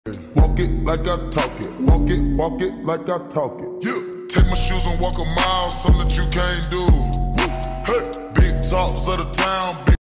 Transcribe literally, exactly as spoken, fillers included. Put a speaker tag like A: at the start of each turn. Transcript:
A: Walk it like I talk it, walk it, walk it like I talk it. Yeah. Take my shoes and walk a mile, something that you can't do. Woo. Hey, big talks of the town. Big